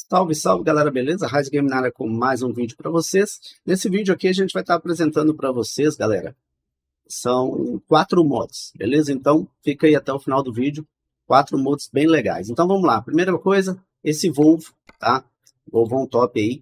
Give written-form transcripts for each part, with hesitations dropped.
Salve, salve galera, beleza? Rise Game na área com mais um vídeo para vocês. Nesse vídeo aqui a gente vai estar apresentando para vocês, galera, são 4 mods, beleza? Então fica aí até o final do vídeo, 4 mods bem legais. Então vamos lá, primeira coisa, esse Volvo, tá? Volvo on top aí,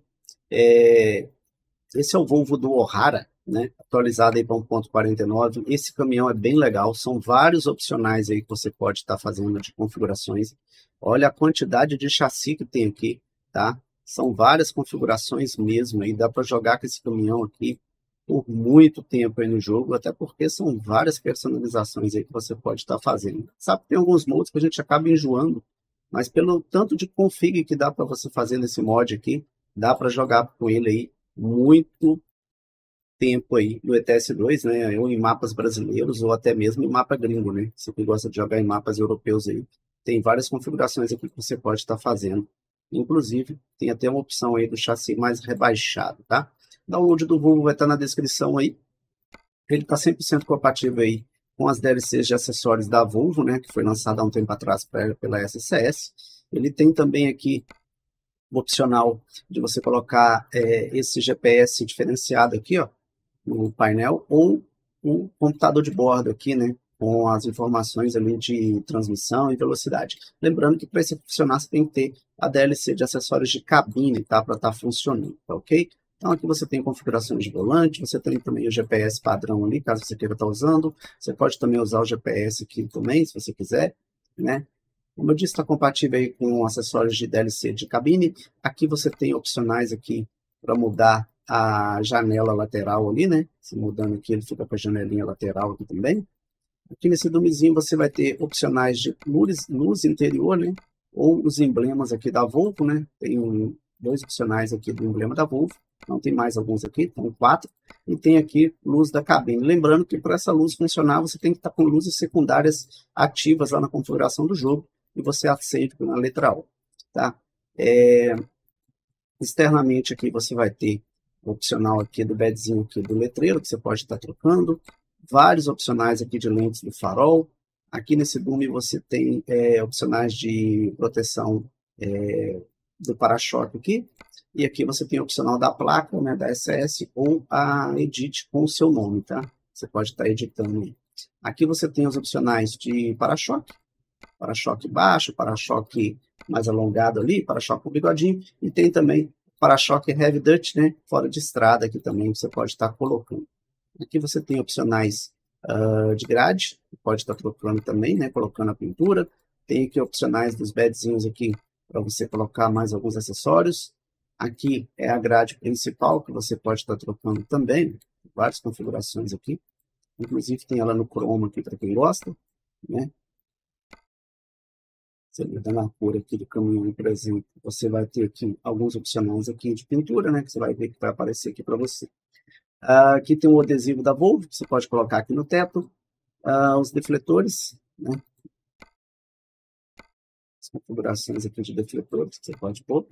esse é o Volvo do Ohara, né? Atualizado aí para 1.49. Esse caminhão é bem legal, são vários opcionais aí que você pode estar fazendo de configurações. Olha a quantidade de chassi que tem aqui, tá? São várias configurações mesmo aí, dá para jogar com esse caminhão aqui por muito tempo aí no jogo, até porque são várias personalizações aí que você pode estar fazendo. Sabe que tem alguns mods que a gente acaba enjoando, mas pelo tanto de config que dá para você fazer nesse mod aqui, dá para jogar com ele aí muito tempo aí no ETS2, né? Ou em mapas brasileiros, ou até mesmo em mapa gringo, né? Você que gosta de jogar em mapas europeus aí, tem várias configurações aqui que você pode estar fazendo. Inclusive, tem até uma opção aí do chassi mais rebaixado, tá? O download do Volvo vai estar na descrição aí. Ele está 100% compatível aí com as DLCs de acessórios da Volvo, né? Que foi lançada há um tempo atrás pela SCS. Ele tem também aqui o opcional de você colocar esse GPS diferenciado aqui, ó, no painel, ou o computador de bordo aqui, né, com as informações ali de transmissão e velocidade. Lembrando que para isso funcionar, você tem que ter a DLC de acessórios de cabine, tá, para estar funcionando, tá ok? Então aqui você tem configurações de volante, você tem também o GPS padrão ali, caso você queira estar usando. Você pode também usar o GPS aqui também, se você quiser, né? Como eu disse, está compatível aí com acessórios de DLC de cabine. Aqui você tem opcionais aqui para mudar a janela lateral ali, né? Se mudando aqui, ele fica com a janelinha lateral aqui também. Aqui nesse dumezinho você vai ter opcionais de luz interior, né? Ou os emblemas aqui da Volvo, né? Tem dois opcionais aqui do emblema da Volvo. Não tem mais alguns aqui, então 4. E tem aqui luz da cabine. Lembrando que para essa luz funcionar, você tem que estar com luzes secundárias ativas lá na configuração do jogo. E você acende na letra O, tá? Externamente aqui você vai ter o opcional aqui do badzinho aqui do letreiro, que você pode estar trocando. Vários opcionais aqui de lentes do farol. Aqui nesse Doom você tem opcionais de proteção do para-choque aqui. E aqui você tem o opcional da placa, né, da SS, ou a Edit com o seu nome, tá? Você pode estar editando aí. Aqui você tem os opcionais de para-choque. Para-choque baixo, para-choque mais alongado ali, para-choque com bigodinho, e tem também para-choque heavy duty, né, fora de estrada aqui também, você pode estar colocando. Aqui você tem opcionais de grade, pode estar trocando também, né, colocando a pintura. Tem aqui opcionais dos badzinhos aqui, para você colocar mais alguns acessórios. Aqui é a grade principal, que você pode estar trocando também, várias configurações aqui. Inclusive tem ela no chroma aqui, para quem gosta, né. Você dando a cor aqui do caminhão, por exemplo, você vai ter aqui alguns opcionais aqui de pintura, né? Que você vai ver que vai aparecer aqui para você. Aqui tem o adesivo da Volvo, que você pode colocar aqui no teto. Os defletores, né? As configurações aqui de defletores que você pode pôr.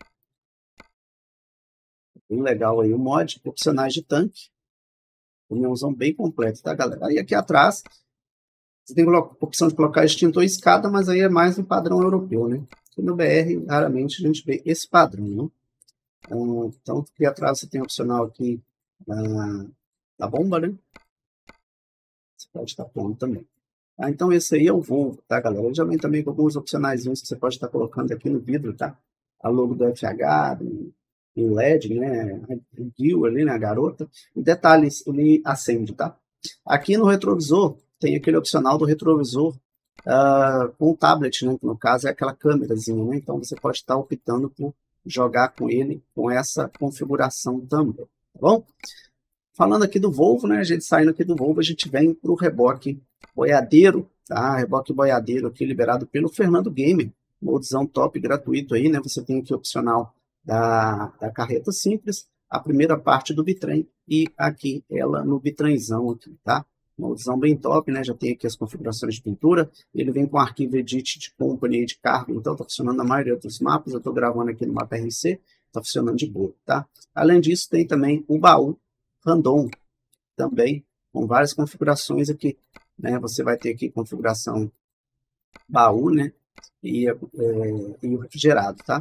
Bem legal aí o mod. Opcionais de tanque. Caminhãozão bem completo, tá, galera? Aí aqui atrás, você tem a opção de colocar extintor e escada, mas aí é mais no padrão europeu, né? Aqui no BR, raramente a gente vê esse padrão, né? Então, aqui atrás você tem a opcional aqui da bomba, né? Você pode estar pondo também. Então, esse aí é o Volvo, tá, galera? Ele já vem também com alguns opcionais que você pode estar colocando aqui no vidro, tá? A logo do FH, em LED, né? O Gil ali, né? A garota. E detalhes, ele acende, tá? Aqui no retrovisor, tem aquele opcional do retrovisor com o tablet, né? Que no caso é aquela câmerazinha, né? Então, você pode estar optando por jogar com ele com essa configuração também, tá bom? Falando aqui do Volvo, né? A gente saindo aqui do Volvo, a gente vem para o reboque boiadeiro, tá? Reboque boiadeiro aqui liberado pelo Fernando Gamer, modzão top gratuito aí, né? Você tem aqui o opcional da carreta simples, a primeira parte do bitrem e aqui ela no bitrenzão aqui, tá? Modzão bem top, né? Já tem aqui as configurações de pintura. Ele vem com arquivo edit de company e de cargo, então tá funcionando na maioria dos mapas. Eu tô gravando aqui no mapa RC, tá funcionando de boa, tá? Além disso, tem também o baú random também, com várias configurações aqui, né? Você vai ter aqui configuração baú, né? E o refrigerado, tá?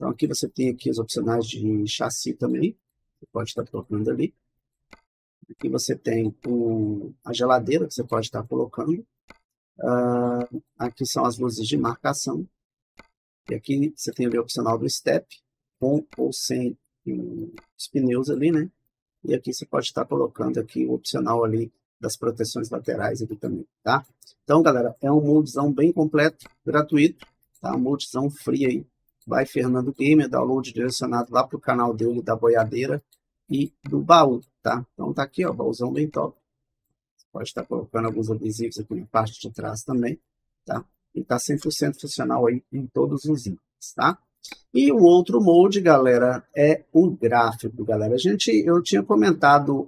Então aqui você tem aqui os opcionais de chassi também, você pode estar colocando ali. Aqui você tem a geladeira que você pode estar colocando. Aqui são as luzes de marcação. E aqui você tem ali o opcional do step, com ou sem os pneus ali, né? E aqui você pode estar colocando aqui o opcional ali das proteções laterais aqui também, tá? Então, galera, é um moldezão bem completo, gratuito, tá? Um moldezão free aí. Vai Fernando Gamer, download direcionado lá pro canal dele, da boiadeira e do baú, tá? Então tá aqui, ó, baúzão bem top. Você pode estar colocando alguns adesivos aqui na parte de trás também, tá? E tá 100% funcional aí em todos os itens, tá? E o outro molde, galera, é o gráfico, galera. Eu tinha comentado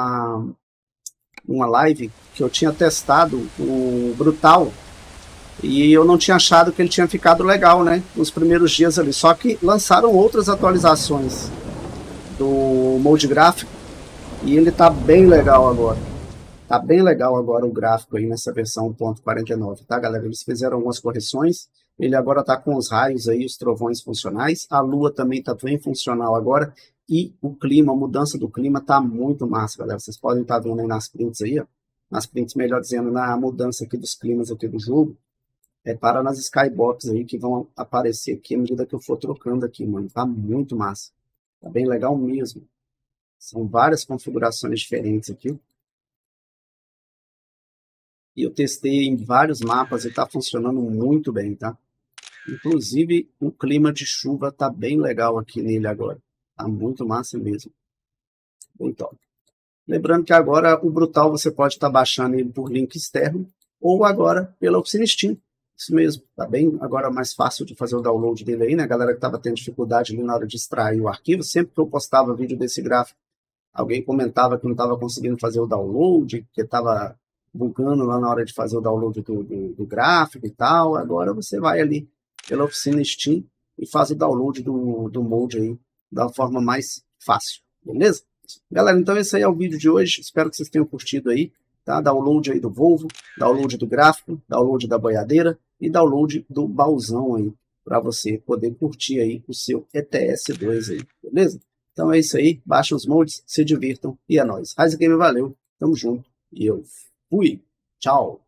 uma live que eu tinha testado o Brutal e eu não tinha achado que ele tinha ficado legal, né? Nos primeiros dias ali. Só que lançaram outras atualizações do molde gráfico e ele tá bem legal agora. Tá bem legal agora o gráfico aí nessa versão 1.49, tá, galera? Eles fizeram algumas correções. Ele agora tá com os raios aí, os trovões funcionais. A lua também tá bem funcional agora. E o clima, a mudança do clima tá muito massa, galera. Vocês podem estar vendo aí nas prints aí, ó. Nas prints, melhor dizendo, na mudança aqui dos climas aqui do jogo. Para nas skybox aí que vão aparecer aqui à medida que eu for trocando aqui, mano. Tá muito massa. Tá bem legal mesmo. São várias configurações diferentes aqui. E eu testei em vários mapas e tá funcionando muito bem, tá? Inclusive, o clima de chuva tá bem legal aqui nele agora. Tá muito massa mesmo. Bem top. Lembrando que agora o Brutal você pode estar baixando ele por link externo ou agora pela Oficina Steam. Isso mesmo, tá bem agora mais fácil de fazer o download dele aí, né? A galera que tava tendo dificuldade ali na hora de extrair o arquivo, sempre que eu postava vídeo desse gráfico, alguém comentava que não estava conseguindo fazer o download, que estava bugando lá na hora de fazer o download do gráfico e tal. Agora você vai ali pela Oficina Steam e faz o download do molde aí da forma mais fácil, beleza? Galera, então esse aí é o vídeo de hoje. Espero que vocês tenham curtido aí, tá? Download aí do Volvo, download do gráfico, download da boiadeira e download do baúzão aí, para você poder curtir aí o seu ETS2 aí, beleza? Então é isso aí, baixa os moldes, se divirtam e é nóis. Rise Game, valeu, tamo junto e eu fui. Tchau.